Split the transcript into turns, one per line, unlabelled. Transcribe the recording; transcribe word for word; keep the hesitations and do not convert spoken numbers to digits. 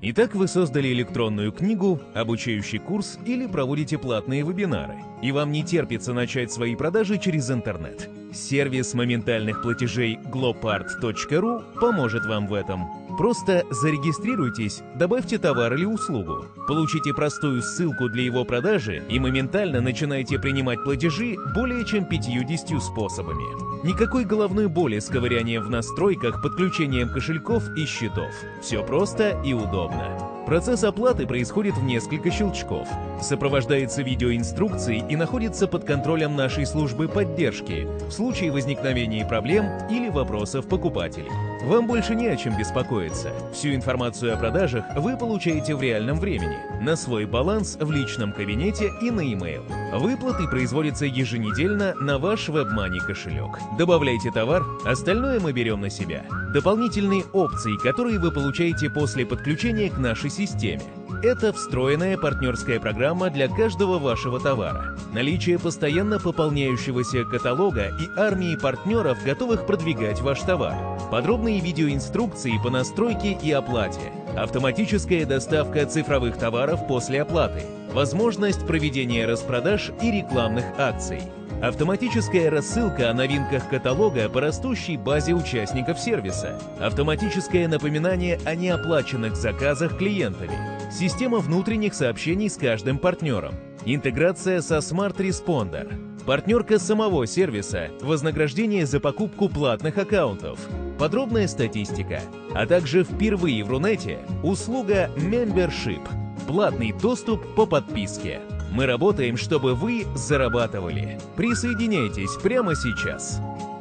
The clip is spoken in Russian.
Итак, вы создали электронную книгу, обучающий курс или проводите платные вебинары, и вам не терпится начать свои продажи через интернет. Сервис моментальных платежей glopart точка ру поможет вам в этом. Просто зарегистрируйтесь, добавьте товар или услугу, получите простую ссылку для его продажи и моментально начинайте принимать платежи более чем пятьюдесятью способами. Никакой головной боли с ковырянием в настройках, подключением кошельков и счетов. Все просто и удобно. Процесс оплаты происходит в несколько щелчков, сопровождается видеоинструкцией и находится под контролем нашей службы поддержки в случае возникновения проблем или вопросов покупателей. Вам больше не о чем беспокоиться. Всю информацию о продажах вы получаете в реальном времени, на свой баланс в личном кабинете и на e-mail. Выплаты производятся еженедельно на ваш WebMoney кошелек. Добавляйте товар, остальное мы берем на себя. Дополнительные опции, которые вы получаете после подключения к нашей системе. Это встроенная партнерская программа для каждого вашего товара, наличие постоянно пополняющегося каталога и армии партнеров, готовых продвигать ваш товар, подробные видеоинструкции по настройке и оплате, автоматическая доставка цифровых товаров после оплаты, возможность проведения распродаж и рекламных акций, автоматическая рассылка о новинках каталога по растущей базе участников сервиса, автоматическое напоминание о неоплаченных заказах клиентами, система внутренних сообщений с каждым партнером, интеграция со Smart Responder, партнерка самого сервиса, вознаграждение за покупку платных аккаунтов, подробная статистика, а также впервые в Рунете услуга Membership, платный доступ по подписке. Мы работаем, чтобы вы зарабатывали. Присоединяйтесь прямо сейчас.